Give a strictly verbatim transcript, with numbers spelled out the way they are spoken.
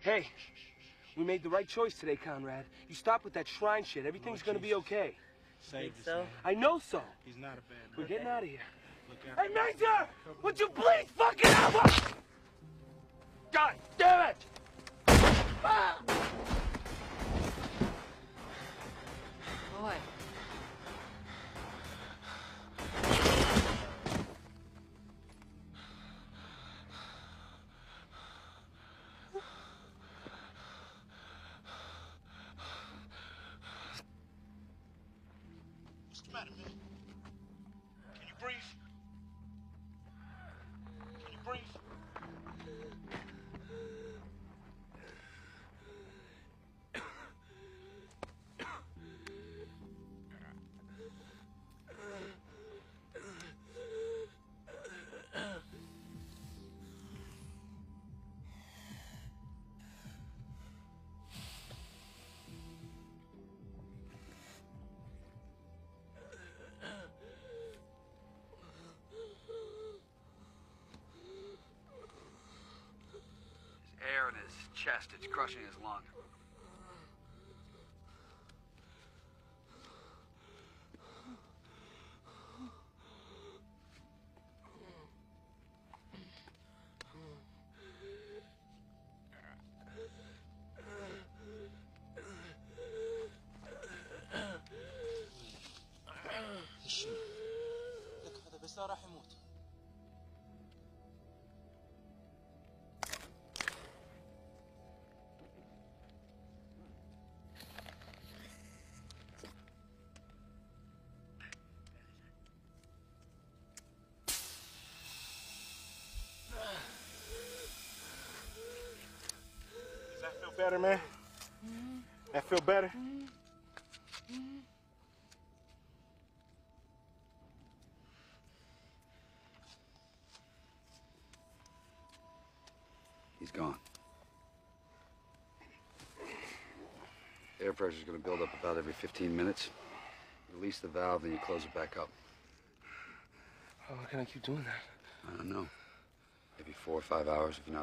Hey, we made the right choice today, Conrad. You stop with that shrine shit. Everything's gonna be okay. Save this so? man. I know so. He's not a bad man. We're getting out of here. Look out. Hey, Major! Would you please fucking help us? God damn it! Ah! Boy. What's the matter, man? Can you breathe? Can you breathe? Air in his chest, it's crushing his lung. هشام لك هذا بس راح يموت. Does that feel better, man? That feel better? He's gone. Air pressure's gonna build up about every fifteen minutes. Release the valve, then you close it back up. How long can I keep doing that? I don't know. Maybe four or five hours if you're not